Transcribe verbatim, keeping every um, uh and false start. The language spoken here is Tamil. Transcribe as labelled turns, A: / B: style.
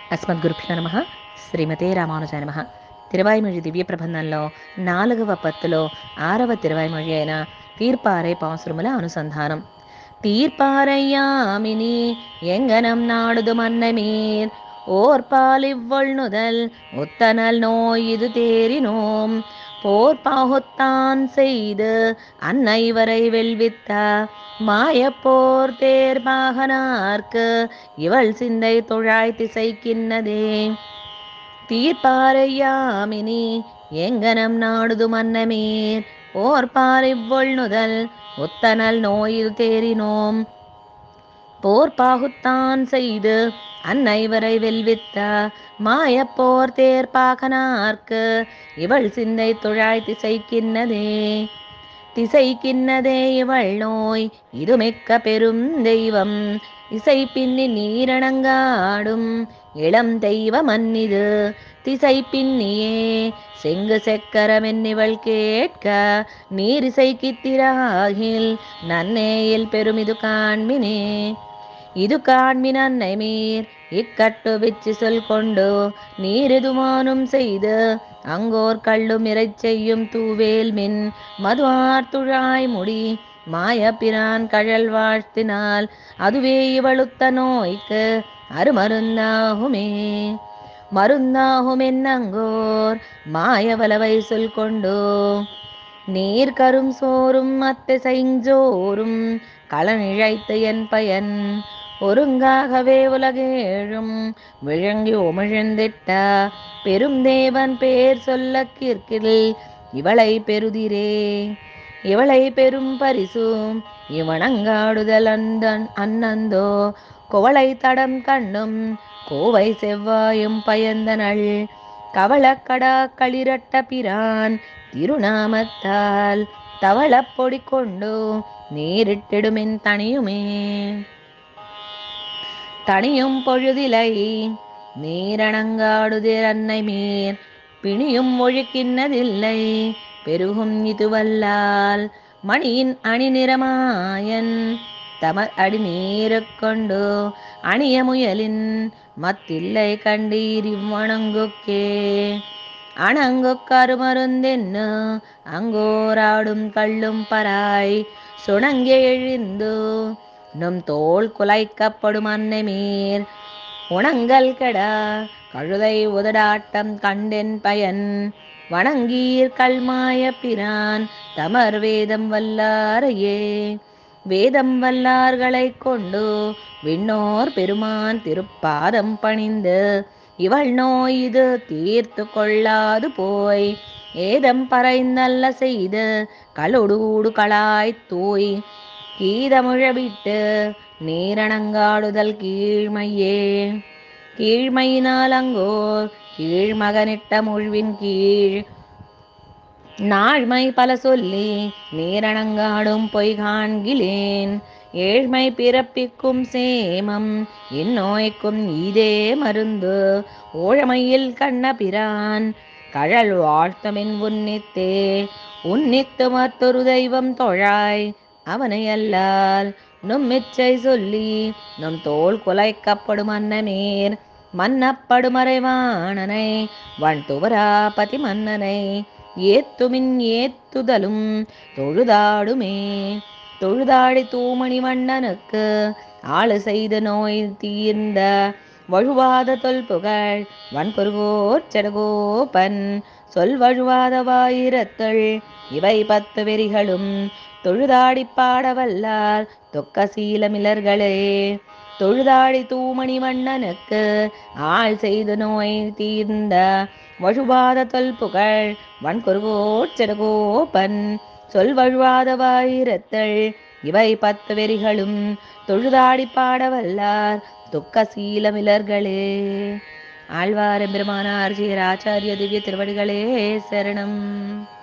A: అస్మద్గురుభ్యో నమ. శ్రీమతే రామానుజాయ నమ. తిరువాయిమొഴി దివ్య ప్రబంధంలో నాలుగవ పత్తులో ఆరవ తిరువాయిమొഴి అయిన తీర్పారై పాసురముల అనుసంధానం. தீர்ப்பாரையாமினி எங்கனம் நாடுது மன்னமீர் ஓர்பாலிவ்வொள்நுதல் உத்தனல் நோய் இது தேறினோம் போர்பாகுத்தான் செய்து அன்னைவரை வெல்வித்த மாயப்போர் தேர்பாகனார்க்கு இவள் சிந்தை தொழாய் திசைக்கின்னதே. தீர்ப்பாரையாமினி எங்கனம் நாடுது மன்னமீர் ஓர்பாலிவ்வொள்நுதல் உத்தனல் நோயில் தேறினோம் போர்பாகுத்தான் செய்து அன்னைவரை வெல்வித்த மாயப்போர் தேர்பாகனார்க்கு இவள் சிந்தை தொழாய் திசைக்கின்னதே. திசைக்கின்னதே இவள் நோய் இது மிக்க பெரும் தெய்வம் இசை பின்னி நீரணங்காடும் இளம் தெய்வ மன்னிது திசை பின்னியே செங்கு செக்கரமென்னிவள் கேட்க நீரிசைக்கித்திராகில் நன்னேயில் பெருமிது காண்மினே. இது காண்மின் அன்னை மீர் இக்கட்டு விச்சு சொல் கொண்டு நீரெதுமானும் செய்து அங்கோர் கள்ளும் இறை செய்யும் தூவேல் மின் மது ஆர்த்துழாய் முடி மாயப்பிரான் கழல் வாழ்த்தினால் அதுவே இவளுத்த நோய்க்கு அருமருந்தாகுமே. மருந்தாகுமென்னங்கோர் மாயவலவை சொல் கொண்டு நீர் கரும் சோறும் அத்தை செய்ஞ்சோறும் களனிழைத்து என் பயன் ஒருங்காகவே உலகேழும் விழுங்கி உமிழ்ந்திட்ட பெரும் தேவன் பேர் சொல்ல கிற்கில் இவளை பெறுதிரே. இவளை பெரும் பரிசு இவனங்காடுதல் அந்தன் அன்னந்தோ குவளை தடம் கண்ணும் கோவை செவ்வாயும் பயந்தனள் கவளக்கடா களிரட்ட பிரான் திருநாமத்தால் தவளப் பொடி கொண்டு நீரிட்டிடுமென் தனியுமே. தனியும் பொழுதிலை நீரணங்காடுதிர் அன்னை மீர் பிணியும் ஒழுக்கின்னதில்லை பெருகும் இதுவல்லால் மணியின் அணி நிறமாயன் தமர் அடி நீரு கொண்டு அணிய முயலின் மத்தில்லை கண்டீர் இவ்வணங்குக்கே. அணங்குக்கருமருந்தென்னு அங்கோராடும் கள்ளும் பராய் சுணங்க எழுந்து நும் தோல் குலைக்கப்படும் அன்னை மீர் உணங்கல் கெடா கழுதை உதடாட்டம் கண்டென் பயன் வணங்கீர் கல்மாய பிரான் தமர் வேதம் வல்லாரையே. வேதம் வல்லார்களை கொண்டு விண்ணோர் பெருமான் திருப்பாதம் பணிந்து இவள் நோய் இது தீர்த்து கொள்ளாது போய் ஏதம் பறைந்தல்ல செய்து களொடூடு களாய் தூய் கீதமுழவிட்டு நீரணங்காடுதல் கீழ்மையே. கீழ்மையினால் அங்கோர் கீழ்மகனிட்ட முழ்வின் கீழ் நாழ்மை பல சொல்லி நீரணங்காடும் பொய் காண்கிலேன் ஏழ்மை பிறப்பிக்கும் சேமம் இந்நோய்க்கும் இதே மருந்து ஓழமையில் கண்ண பிரான் கழல் வாழ்த்தமின் உன்னித்தே. உன்னித்து மற்றொரு தெய்வம் தொழாய் அவனை அல்லால் நும்மிச்சை சொல்லி நம் தோல் குலைக்கப்படும் அன்னமேர் மன்னப்படும் அறைவாணனை வன் துவராபதி மன்னனை ஏத்துமின் ஏத்துதலும் தொழுதாடுமே. தொழுதாடி தூமணி வண்ணனுக்கு ஆளு செய்த நோய் தீர்ந்த வழுவாத தொல்புகழ் வன்பொருகோர் செடகோபன் சொல் வழுவாத வாயிரத்தள் இவை பத்து வெறிகளும் தொழுதாடி பாடவல்லார் தொக்க சீலமிலர்களே. தொழுதாடி தூமணி வண்ணனுக்கு ஆள் செய்த நோய் தீர்ந்த வழுவாத தொல்புகழ் வன்கொருகோர் செடகோபன் சொல் வழுவாத வாயிரத்தள் இவை பத்து வெறிகளும் தொழுதாடி பாடவல்லார் துக்க சீலமிலர்களே. ஆழ்வார் எம்பெருமானார் ஜி ஆச்சாரிய திவ்ய திருவடிகளே சரணம்.